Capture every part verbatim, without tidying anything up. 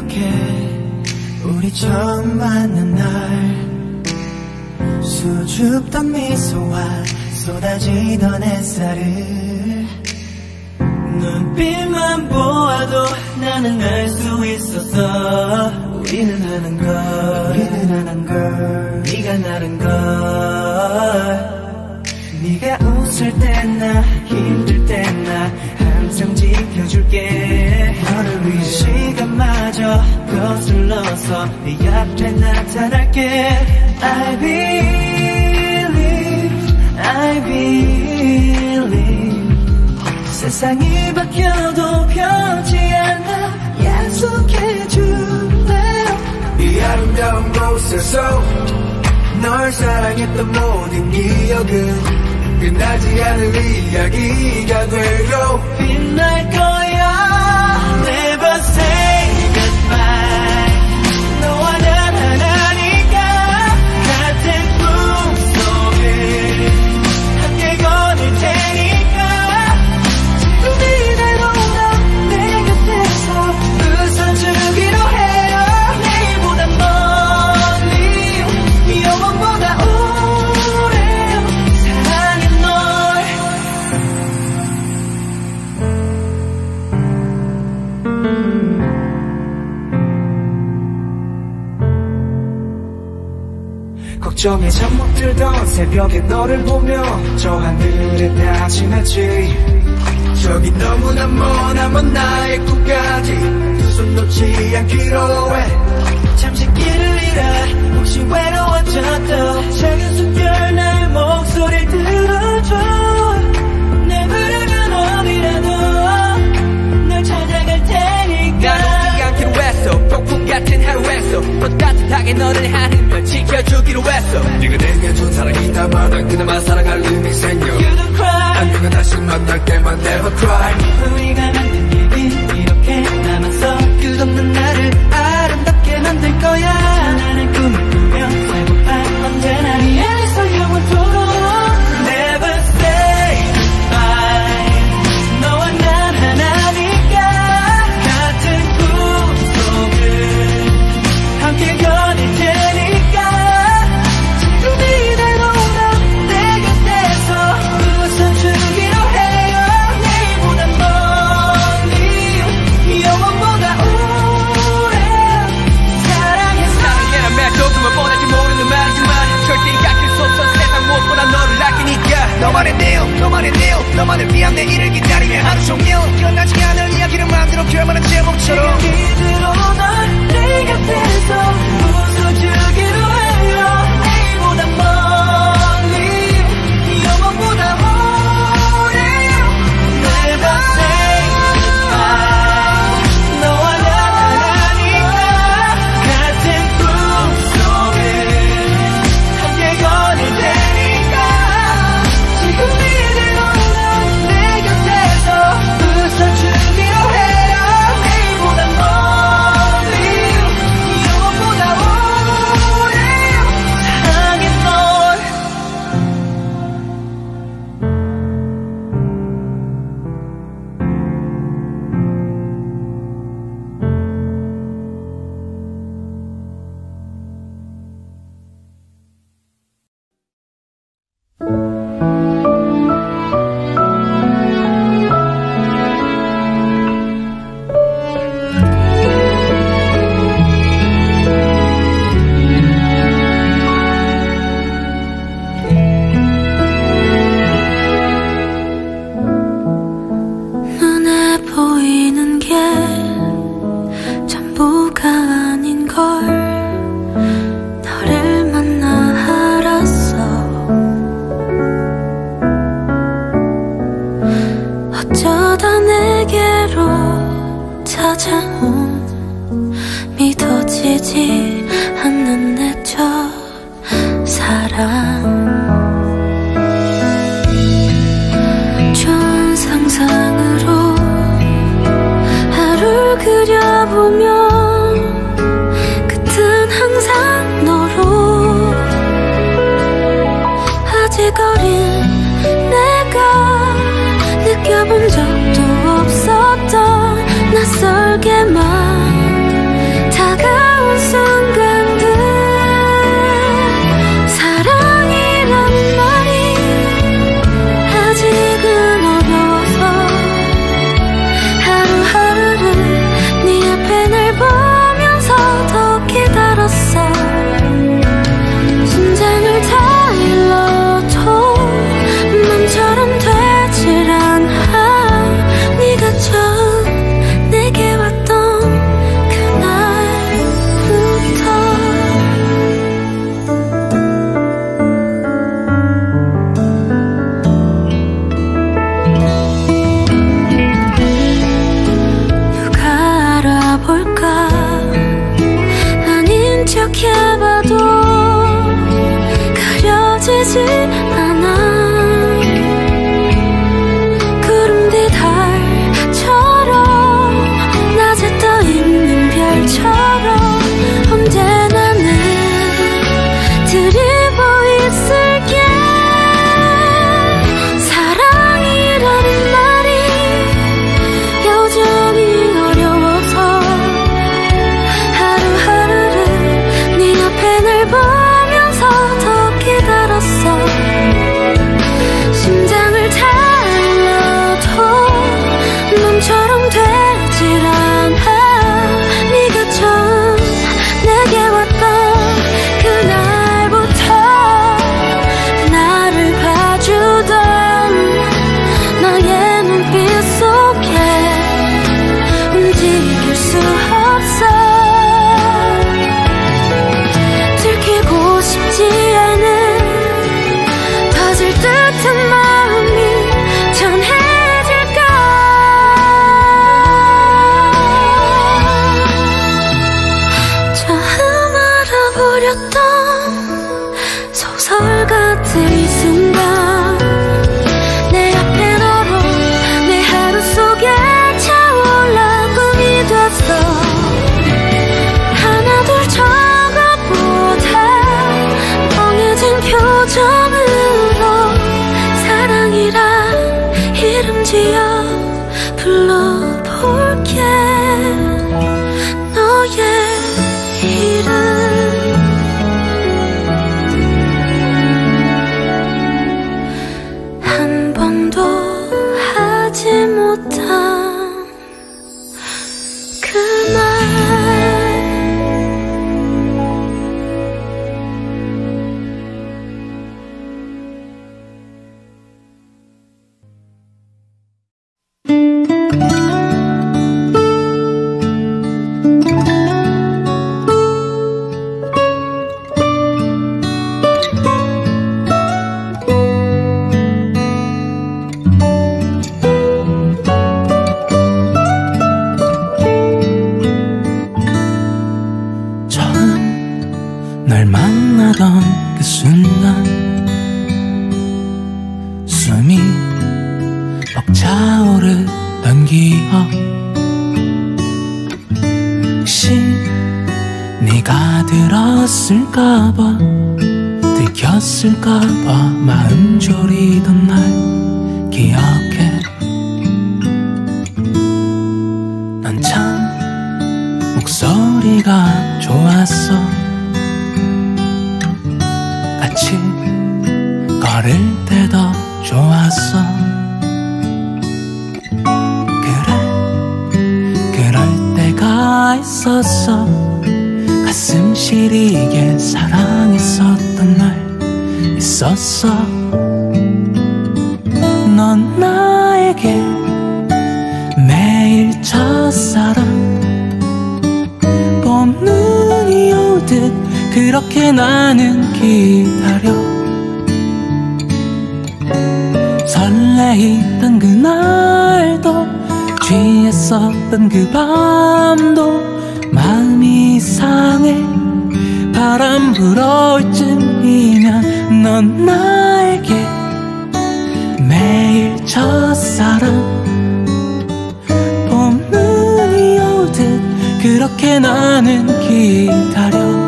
기억해 우리 처음 만난 날 수줍던 미소와 쏟아지던 햇살을 눈빛만 보아도 나는 알 수 있었어. 우리는 하는 걸 우리는 하는 걸 네가 나른 걸. 네가 웃을 때나 힘들 때나 항상 지켜줄게. 너를 위해 시간마저 거슬러서 네 앞에 나타날게. I believe, I believe 세상이 바뀌어도 변치 않아 약속해줄래. 이 아름다운 곳에서 널 사랑했던 모든 기억은 끝나지 않을 이야기가 되고 빛날 거야. Never say goodbye. 너와 난 하나니까 같은 꿈속을 함께 거닐 테니까 지금 이대로라 내 곁에서 웃어주기로 해요. 내일보다 멀리 영원보다 오래 사랑해 널. 걱정에 잠 못 들던 새벽에 너를 보며 저 하늘에 닿진 않지. 저기 너무나 머나먼 나의 꿈까지 두 손 놓지 않기로 해. 잠시 길을 잃어 혹시 외로워져도 작은 숨결 나의 목소리를 들어줘. 내 부르면 어디라도 널 찾아갈 테니까. 난 오지 않기로 했어. 폭풍 같은 하루에서 또 따뜻하게 너를 하는 걸 지켜주기로 했어. 네가 내게 준 사랑이다만 난 그나마 사랑할 힘이 생겨. You don't cry. 안녕은 다시 만날 때만 never cry. 우리가 만든 얘기 이렇게 남아서 끝없는 나를 아름답게 만들 거야. 나는 꿈을 꾸며 살고파 언제나 네 안에서 영원토록. Never say goodbye. 너와 난 하나니까 같은 꿈속을 함께 거닐 테니까 지금 이대로라 내 곁에서 웃어주기로 해요. 내일보다 멀리 영원보다 오래 사랑해. 사랑해란 말 조금은 뻔할지 모르는 말이지만 절대 약할 수 없어. 세상 무엇보다 너를 아끼니까. 너만의 내일 너만의 내일 너만을 위한 내일을 기다리며 하루 종일 끝나지 않을 이야기를 만들어 결말은 제목처럼 지금 이대로 널 내 곁에서 웃어주기로 해요. 내일보다 멀리 영원보다 오래 Never say goodbye. 너와 난 하나니까 같은 꿈속을 함께 거닐 테니까 지금 이대로 널 내 곁에서 웃어주기로 해요. 내일보다 멀리 영원보다 오래 사랑해 널. 눈에 보이는 게 전부가 아닌 걸 너를 만나 알았어. 어쩌다 내게로 찾아온 믿어지지 않는 내 첫 사랑. 좋은 상상으로 하루를 그려보면 끝은 항상 너로. 아직 어린 내가 느껴본 적도 없었던 낯설게만 생각해봐도 그려지지 않아. 구름 뒤 달처럼 낮에 떠있는 별처럼 언제나 늘 드리고 있을게. 사랑이라는 말이 여전히 어려워서 하루하루를 네 앞에 날 보면서 더 기다렸어. 심장을 달려도 넌처럼 되질 않아. 네가 처음 내게 왔던 그날부터 나를 봐주던 너의 눈빛 속에 움직일 수 없어. 들키고 싶지 않은 터질 듯한 마음이 전해질까. 처음 알아버렸던 소설 같은 이 순간 내 앞에 너로 내 하루 속에 차올라 꿈이 됐어. 하나 둘 적어보다 멍해진 표정으로 사랑이란 이름 지어 불러볼게. 너의 이름 한 번도 하지 못한 그날. 처음 널 만나던 그 순간 숨이 벅차오르던 기억. 혹시 네가 들었을까봐 들켰을까봐 마음 졸이던 날 기억해. 넌 참 목소리가 좋았어. 같이 걸을 때도 좋았어. 그래 그럴 때가 있었어. 가슴 시리게 사랑했었던 날 있었어. 넌 나에게 매일 첫사랑 봄눈이 오듯 그렇게 나는 기다려. 설레이던 그날도 취했었던 그 밤도 마음이 이상해. 바람 불어올 쯤이면 넌 나에게 매일 첫사랑 봄눈이 오듯 그렇게 나는 기다려.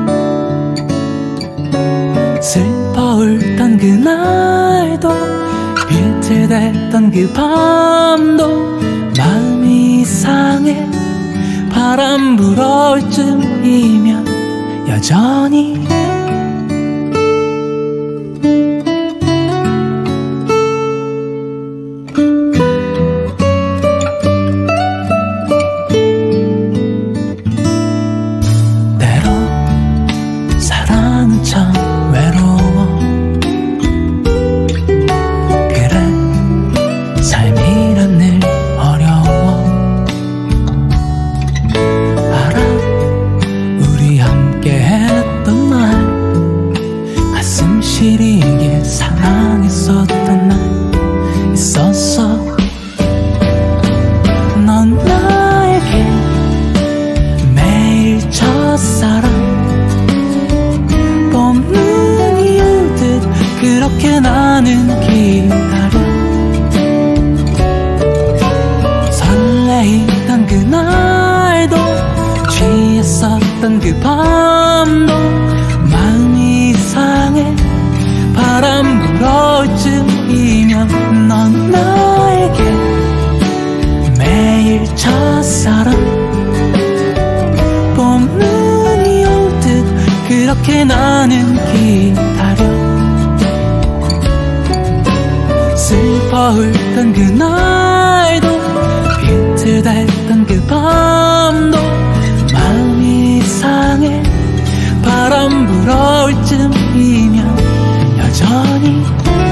슬퍼 울던 그날도 비틀댔던 그 밤도 마음이 이상해. 바람 불어올 쯤이면 여전히 함께 했던 날 소주했던 그 밤도 마음이 이상해. 바람 불어올 쯤이면 넌 나에게 매일 첫사랑 봄눈이 오듯 그렇게 나는 기다려. 슬퍼 울던 그날도 비틀댔던 그 밤도 마음이 이상해. 바람 불어올 쯤이면 여전히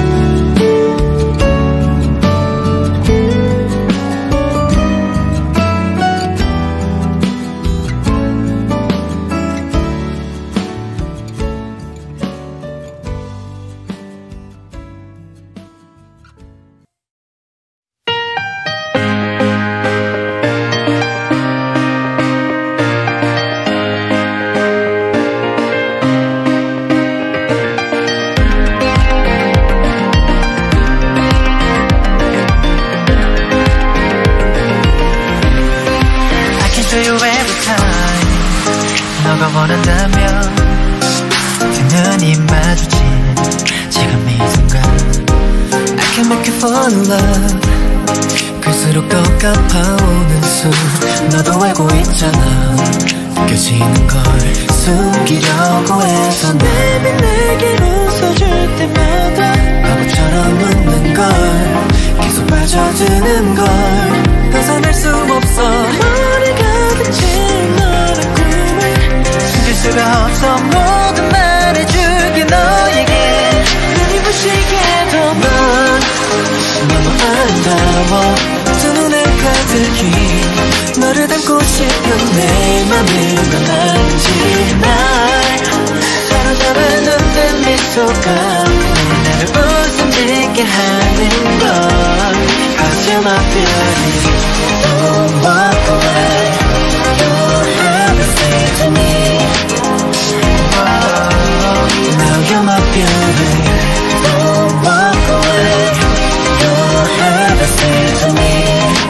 원한다면 두 눈이 마주친 지금 이 순간 I can make you fall in love. 갈수록 더 가파오는 숨 너도 알고 있잖아. 느껴지는 걸 숨기려고 해서 매일 내게 웃어줄 때마다 바보처럼 웃는 걸 계속 빠져드는 걸 벗어날 수 없어. 머리가 그칠 너란 꿈을 숨길 수가 없어. 모든 말해줄게 너에게. 눈이 부시게도 넌 너무 아름다워. 두 눈에 가득히 너를 담고 싶은 내 맘을 넌 알지. 날 사로잡은 눈뜬 미소가 나를 웃음 짓게 하는 건 Cause you're my beauty. Don't walk away. You're everything to me. Whoa. Now you're my beauty. Don't walk away. You're everything to me.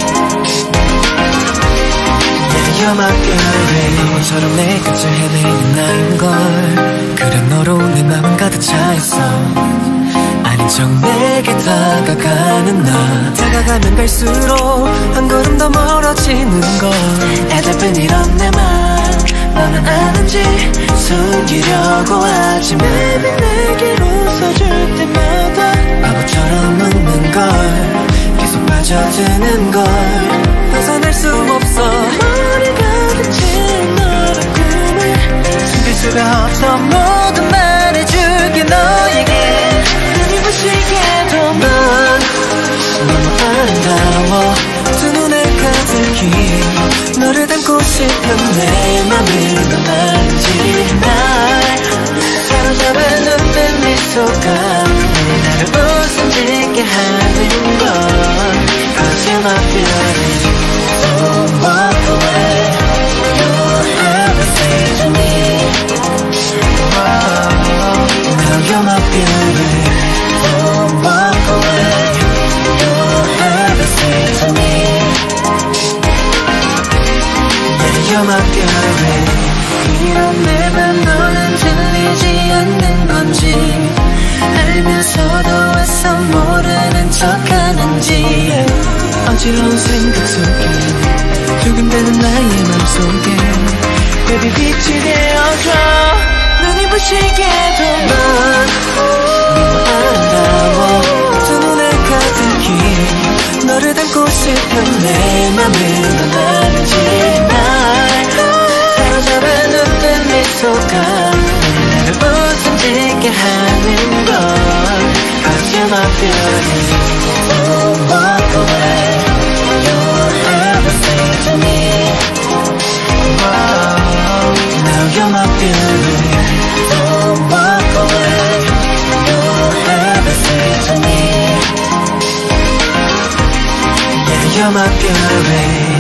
Yeah, you're my beauty. 너처럼 내 끝을 헤매는 나인걸. 그래 너로 내 맘은 가득 차있어. 아닌 척 내게 다가가는 나. 다가가면 갈수록 한 걸음 더 멀어지는 걸. 애달픈 이런 내 맘 너는 아는지 숨기려고 하지. 매일 내게 웃어줄 때마다 바보처럼 웃는 걸 계속 빠져드는 걸 벗어날 수 없어. 머리가 그칠 너란 꿈을 숨길 수가 없어. 모든 말해줄게 너에게. 눈이 부시게도 넌 너무 아름다워. 두 눈에 가득히 너를 담고 싶은 내 맘을 넌 알지. 날 사로잡은 눈뜬 미소가 나를 웃음 짓게 하는 건 Cause you're my beauty. Don't walk away. You're everything to me. Whoa. Now you're my beauty. Don't walk away. You're everything to me. Yeah, you're my beauty. 이런 내 맘 너는 들리지 않는 건지 알면서도 애써 모르는 척하는지 어지러운 생각 속에 두근대는 나의 맘속에 Baby 빛이 되어줘. 눈이 부시게도 넌 너무 아름다워. 두 눈에 가득히 너를 담고 싶은 내 맘을 넌 알지. 날 사로잡은 눈뜬 미소가 나를 웃음 짓게 하는 건 Cause you're my beauty. Don't walk away. You're everything to me. Whoa. Now you're my beauty. Don't walk away. You're everything to me. Yeah, you're my beauty.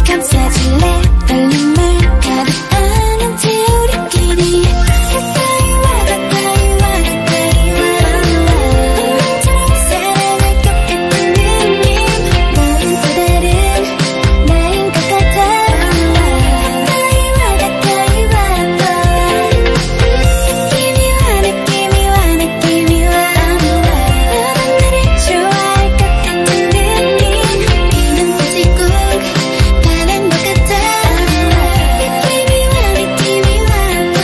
감싸줄래 떨림을 가득 안은 채 우리끼리 가까이 와 가까이 와 가까이 와 사랑할 것 같은 느낌 너는 또 다른 나인 것 같아 가까이 와 가까이 와 느낌이 와 느낌이 와 느낌이 와 너는 나를 좋아할 것 같은 느낌 이는 굳이 꼭 바란 것 같아 느낌이 와 느낌이 와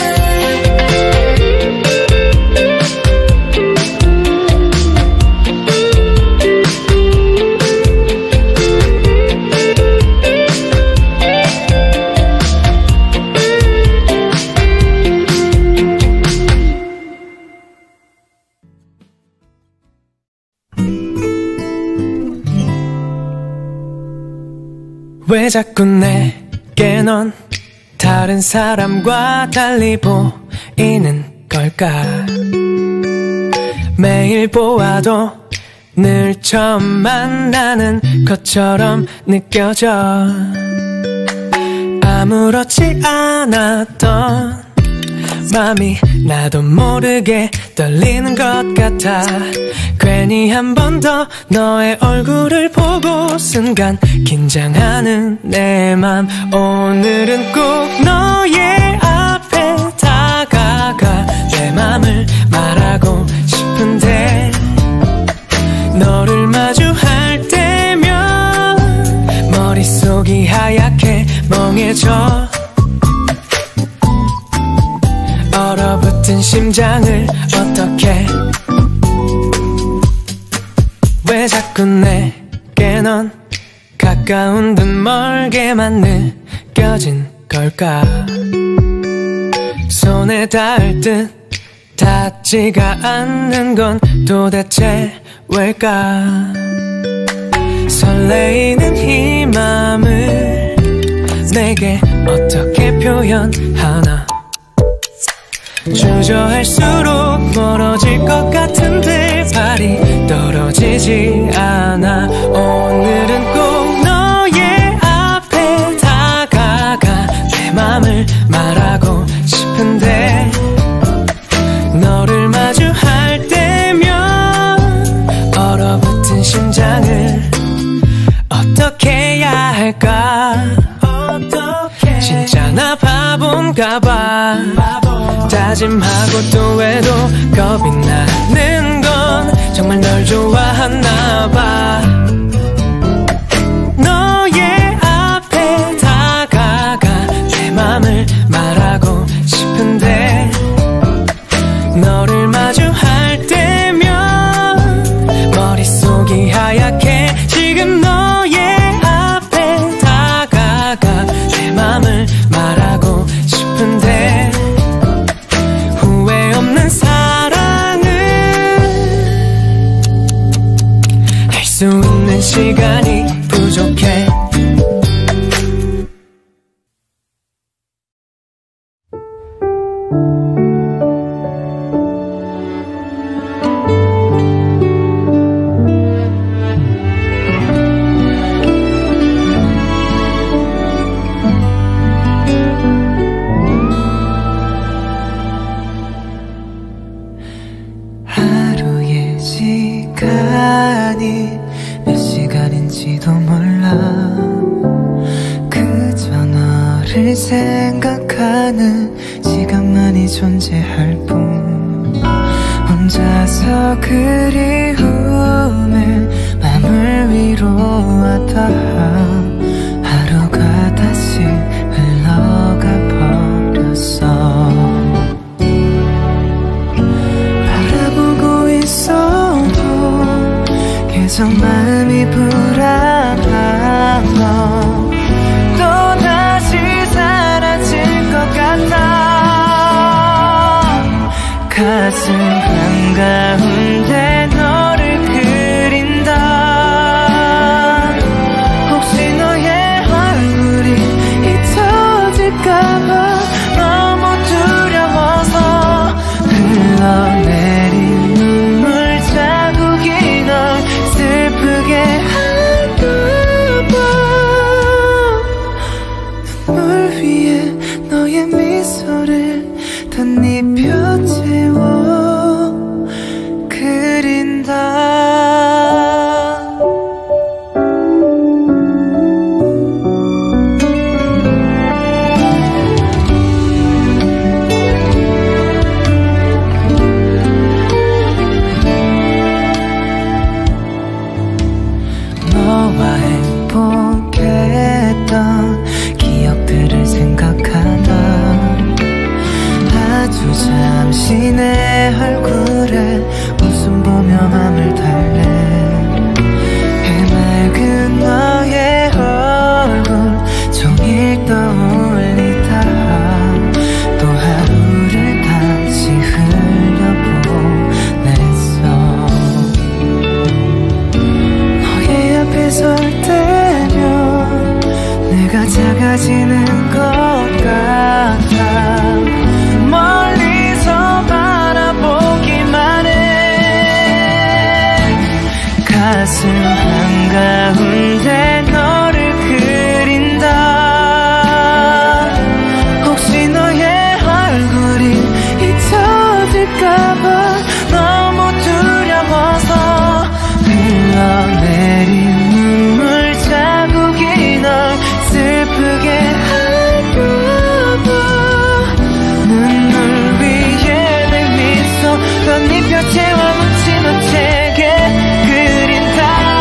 왜 자꾸 내게 넌 다른 사람과 달리 보이는 걸까? 매일 보아도 늘 처음 만나는 것처럼 느껴져. 아무렇지 않았던 맘이 나도 모르게 떨리는 것 같아. 괜히 한 번 더 너의 얼굴을 보고 순간 긴장하는 내 맘. 오늘은 꼭 너의 앞에 다가가 내 맘을 말하고 싶은데 너를 마주할 때면 머릿속이 하얗게 멍해져. 얼어붙은 심장을 어떻게 왜 자꾸 내게 넌 가까운 듯 멀게만 느껴진 걸까? 손에 닿을 듯 닿지가 않는 건 도대체 왜일까? 설레이는 이 맘을 내게 어떻게 표현하나? 주저할수록 멀어질 것 같은데 발이 떨어지지 않아. 오늘은 꼭 너의 앞에 다가가 내 맘을 말하고 싶은데 너를 마주할 때면 얼어붙은 심장을 어떻게 해야 할까? 진짜 나 바본가 봐. 다짐하고 또 해도 겁이 나는 건 정말 널 좋아하나 봐. 너의 앞에 다가가 내 맘을 말하고 싶은데 너를 마주할 때면 머릿속이 하얗게 지금 너의 앞에 다가가 내 맘을 말하고 싶은데 후회 없는 사랑을 할 수 있는 시간이 부족해. 하루의 시간이 몇 시간인지도 몰라. 그저 너를 생각하는 시간만이 존재할 뿐. 혼자서 그리움에 맘을 위로하다 하루가 다시 흘러가 버렸어. 바라보고 있어도 계속 마음이 불안한 너 또다시 사라질 것 같아. 가슴 한가운데 너를 그린다. 혹시 너의 얼굴이 잊혀질까봐 너무 두려워서 흘러내린 눈물 자국이 널 슬프게 할까봐 혹시 내 얼굴에 웃음 보며 맘을 달래 해맑은 너의 얼굴 종일 떠올리다 또 하루를 다시 흘려보냈어. 너의 앞에 설 때면 내가 작아지는 것 같아. 멀리서 바라보기만 해. 가슴 한가운데 너를 그린다. 혹시 너의 얼굴이 잊혀질까봐 너무 두려워서 흘러내린 눈물 자국이 널 슬프게 할까봐 눈물 위에 내 미소 넌 네 뼈채와 묻힌 너에게 그린다.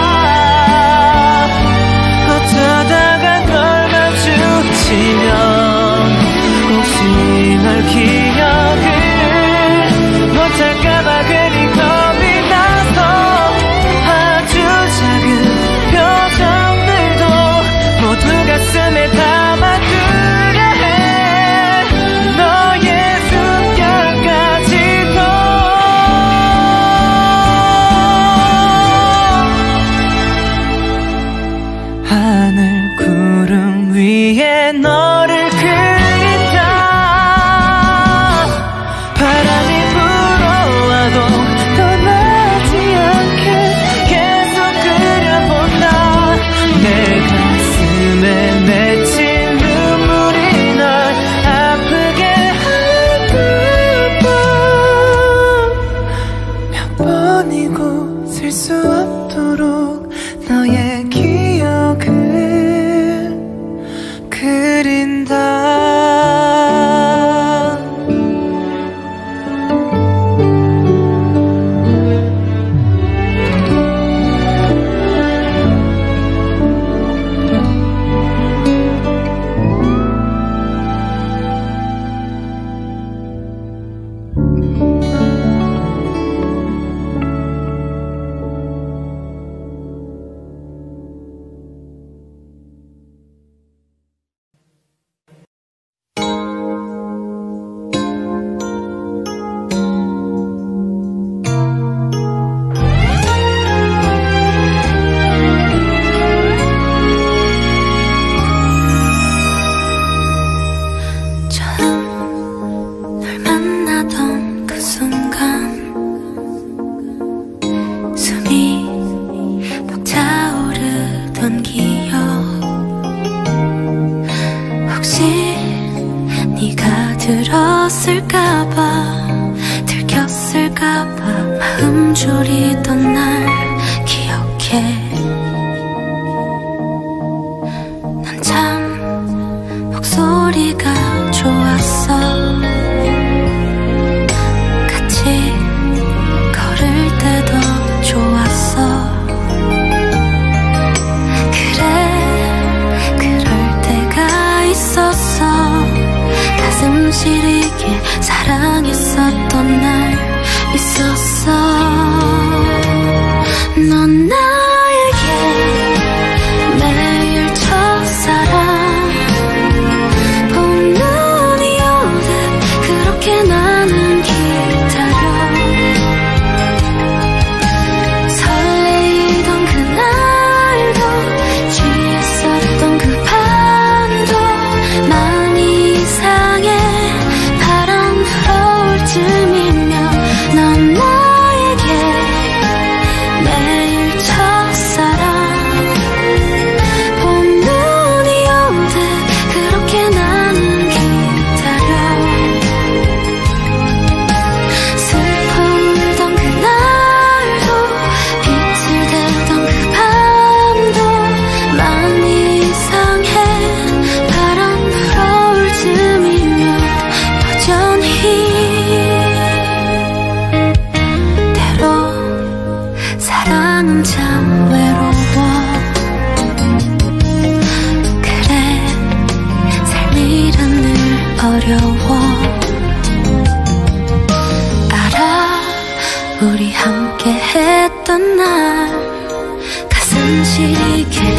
어쩌다가 널 마주치면 혹시 널 기억을 못할까봐 괜히 겁이 나서 아주 작은 표정들도 모두 가슴에 담아두려 해. 너의 숨결까지도. 하늘 구름 위에 너를 그린다. 바람이 불어와도 떠나지 않게 계속 그려본다. 내 가슴에 맺힌 눈물이 널 아프게 할까봐 몇 번이고 셀 수 없도록 너의 기억을 그린다. 들었을까봐 들켰을까봐 마음 졸이던 날 기억해. 난 참 목소리가 좋았어. 같이 걸을 때도 좋았어. 그래 그럴 때가 있었어. 가슴 시리게 사랑했었던 날 있었어. 넌 나에게 매일 첫사랑 봄눈이 오듯 그렇게 나는 기다려. 설레이던 그날도 취했었던 그 밤도 마음이 이상해. 바람 불어올 쯤이면 넌 나에게 매일 첫사랑 봄눈이 오듯 그렇게 나는 기다려. 슬프던 그날도 빛을 대던 그 밤도 마음이 이상해. 바람 불어올 쯤이면 여전히 때로 사랑은 참 외로워. 그래 삶이란 늘 어려워. 했던 날 가슴 시리게